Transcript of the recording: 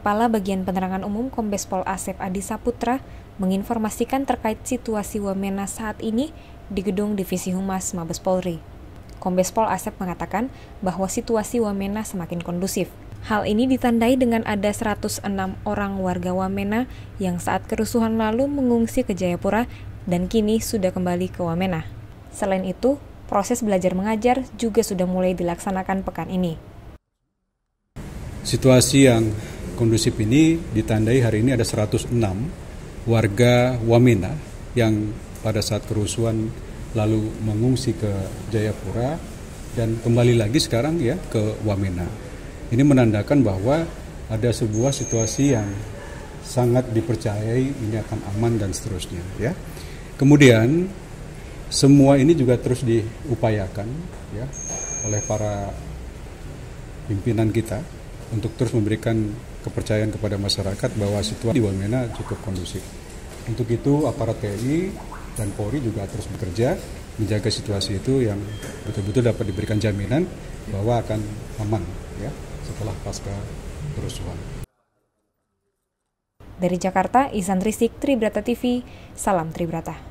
Kepala Bagian Penerangan Umum Kombes Pol Asep Adi Saputra menginformasikan terkait situasi Wamena saat ini di Gedung Divisi Humas Mabes Polri. Kombes Pol Asep mengatakan bahwa situasi Wamena semakin kondusif. Hal ini ditandai dengan ada 106 orang warga Wamena yang saat kerusuhan lalu mengungsi ke Jayapura dan kini sudah kembali ke Wamena. Selain itu, proses belajar mengajar juga sudah mulai dilaksanakan pekan ini. Situasi yang kondusif ini ditandai hari ini ada 106 warga Wamena yang pada saat kerusuhan lalu mengungsi ke Jayapura dan kembali lagi sekarang ya ke Wamena. Ini menandakan bahwa ada sebuah situasi yang sangat dipercayai ini akan aman dan seterusnya ya. Kemudian semua ini juga terus diupayakan ya oleh para pimpinan kita untuk terus memberikan kepercayaan kepada masyarakat bahwa situasi di Wamena cukup kondusif. Untuk itu aparat TNI dan Polri juga terus bekerja menjaga situasi itu yang betul-betul dapat diberikan jaminan bahwa akan aman ya setelah pasca kerusuhan. Dari Jakarta, Ihsan Rizky, Tribrata TV, salam Tribrata.